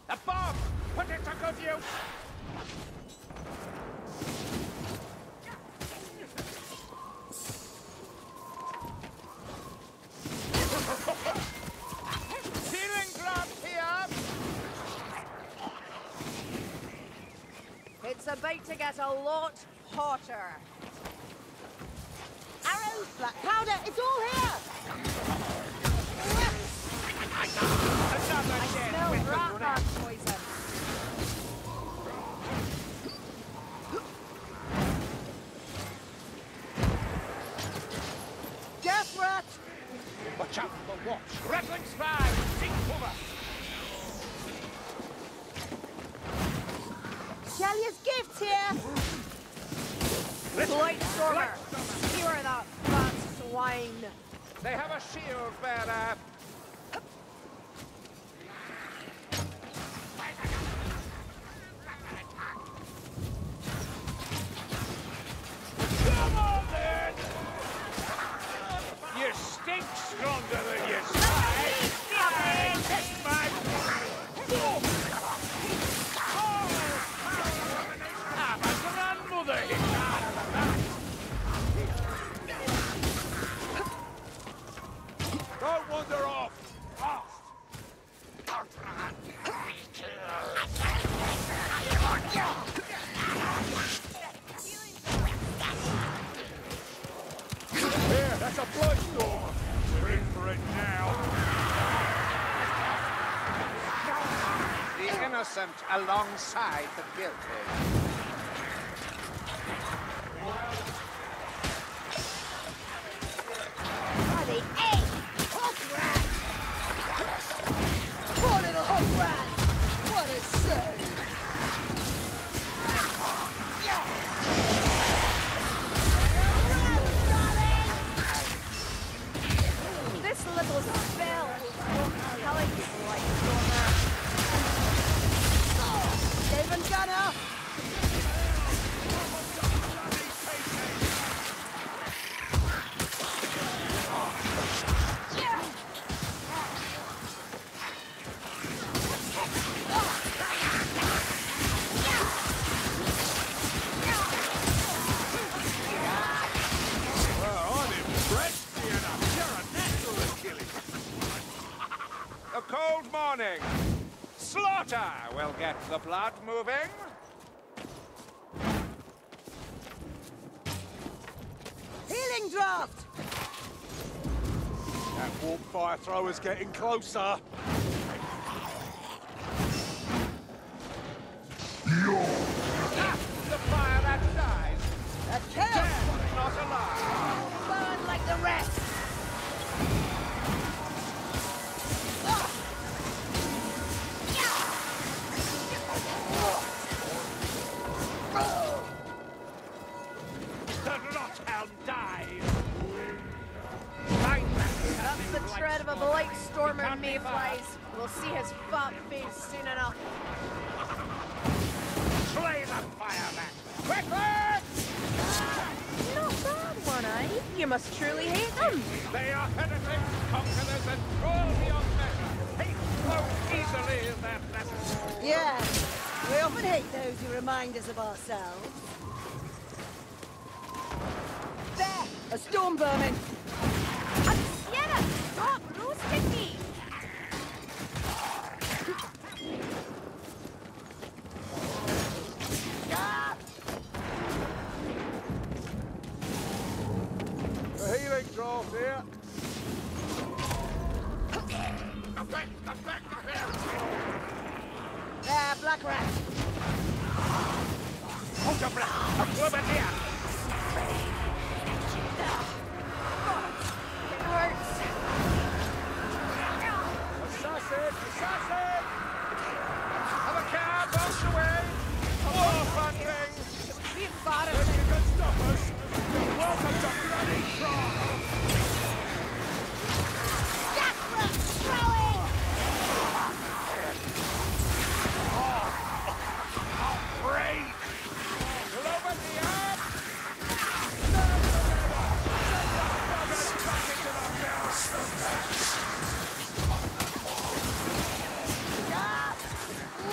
A bomb! Put it to good use! Healing draft here! It's about to get a lot hotter. Arrows, black powder, it's all here! Another I dead smell with the rat grenade. poison. Death rat! Watch out for the watch! Rattling spy! Seek cover! Shelley's gifts here! Blight Stormer! Skewer that fat swine! They have a shield bearer! Come on then! You stink stronger than you say! Kiss my... Ah, my grandmother hit out of that! Don't wander off! Fast! Here, that's a blood storm! We're in for it now! The innocent alongside the guilty. Are they eight? Hog rat! Poor little hog rat! What a save! This little spell telling Blight Stormer. David Gunner! Well, I'm impressed, Fiona. You're a natural at killing. A cold morning. Slaughter will get the blood moving. Healing draft! That warp fire thrower's getting closer. Ah, the fire that dies. A kill! Dead, not alive. Burn like the rest! The Rothelm dies. Find that That's the like tread of a slaughter. Blight He Stormer can't be far. mayflies. We'll see his fat face soon enough. Slay the fireman. Quickly! Not bad, one eye. You must truly hate them. They are heretics, conquerors, and cruel beyond measure. Hate flows easily in their presence. Yeah, we often hate those who remind us of ourselves. There! A storm vermin! Sienna, stop roasting me. The healing draft here. There, black rat! Hold your breath. A club in here. It hurts. Assassin! Assassin! Have a cab out the way. War funding. Be embarrassing. If you can stop us, you're welcome to bloody try. Death rat throwing! Break! Clover the arm! Back into the mouse!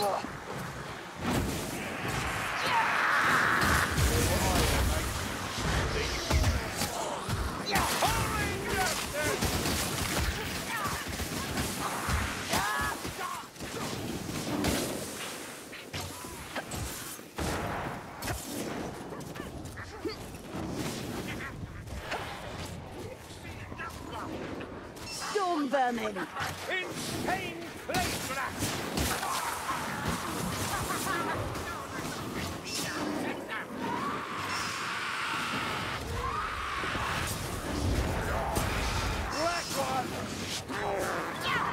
on, vermin! Insane place rat! Black one!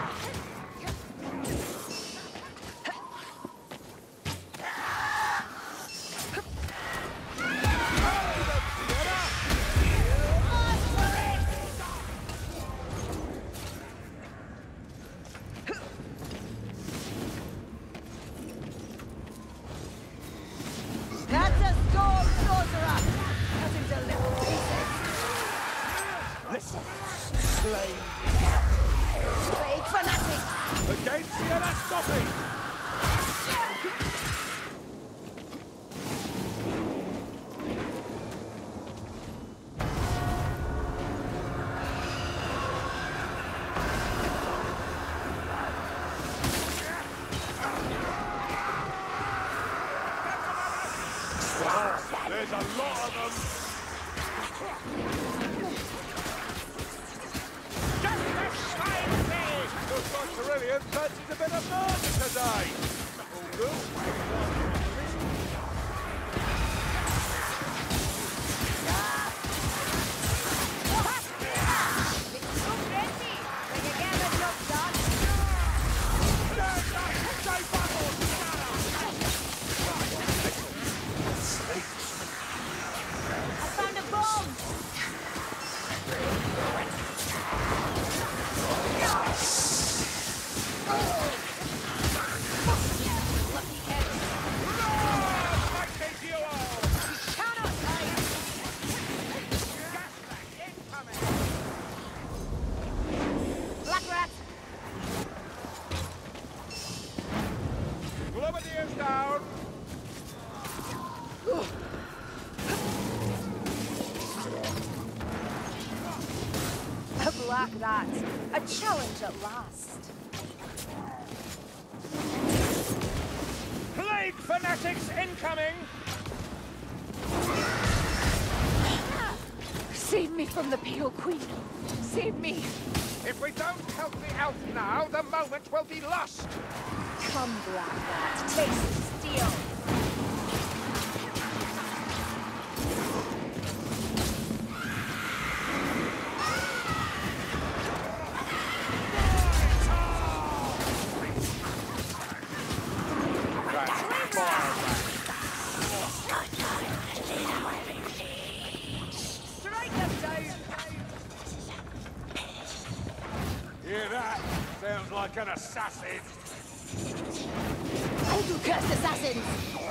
That's a storm sorcerer! Cut him to little pieces! Listen, slave Big fanatic! against the Anastopi! There's a lot of them! Just a swine face! Looks like Cerulean fancies a bit of murder today! All good. Globadiers down! A black rat. A challenge at last. Plague fanatics incoming! Save me from the Pale Queen. Save me. If we don't help the elf now, the moment will be lost! Come, black rat. Taste steel. Strike them down. Hear that? Sounds like an assassin! Hold you cursed assassins!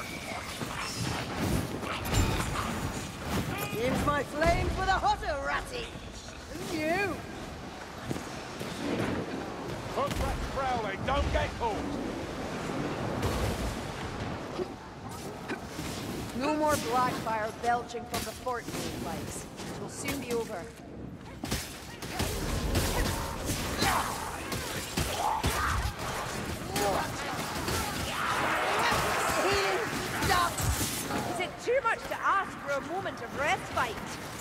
Seems my flames were the hotter, ratty! And you! Hook rat prowling, don't get caught! No more black fire belching from the fort, likes. It will soon be over. Healing stuff! Is it too much to ask for a moment of respite?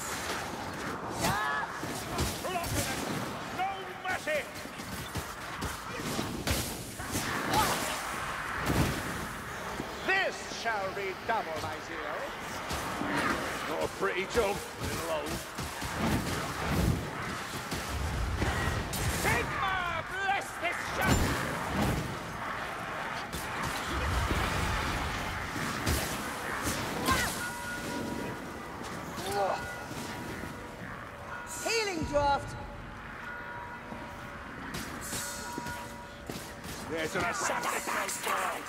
Block them! No mercy! This shall be double, my zeal. Not a pretty job, little old. Sigma, bless this shot! Healing draft! There's an assassin!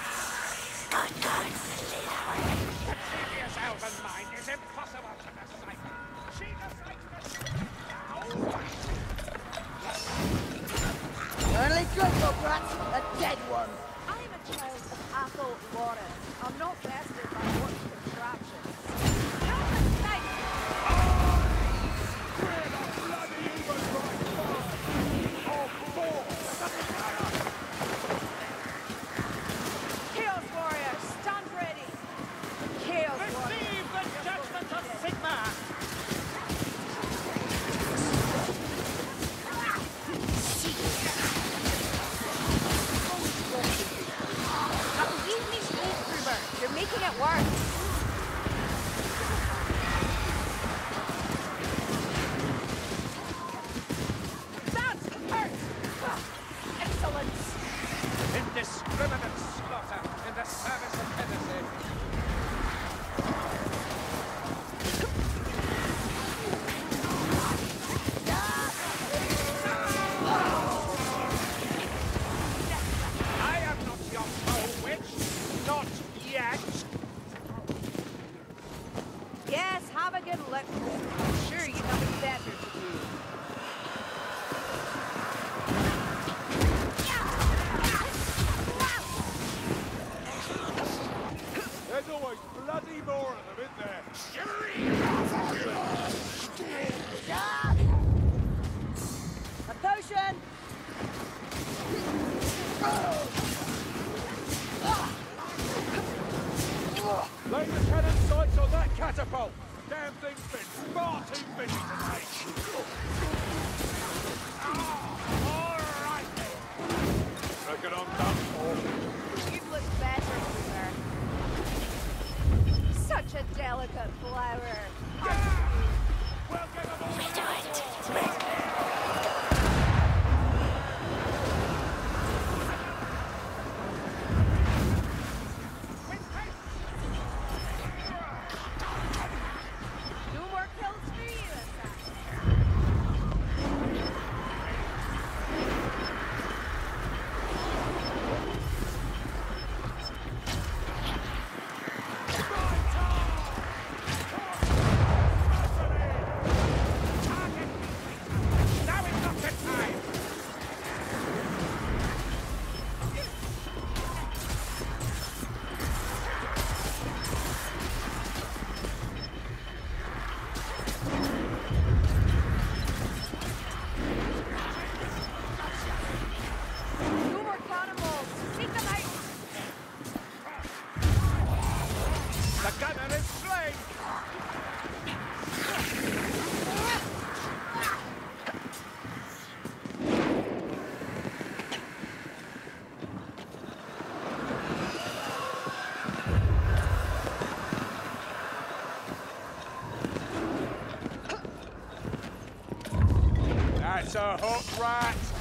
Serious elven mind is impossible to decipher. She deciphers Only good, brats! A dead one! I am a child of Athol Lawrence. I'm not vested by what contraptions. Help us, knight! Chaos Warriors, stand ready! Chaos Warriors. Receive the judgment of Sigma! works. That hurt! Excellent! Indiscriminate slaughter in the service of Hennessy. I am not your foe, witch. Not yet. Yes, have a good look. I'm sure you have better to do. There's always bloody more of them, isn't there? A potion! Lay the cannon sights on that catapult. Damn thing's been far too busy today. All right then. Reckon I'm done for. You'd look better, sir. Such a delicate flower. We'll get them all. No more kills for you, Assassin. Now is not the time. No more cannonballs. Take them out. The gunner is slain. That's a hook rat.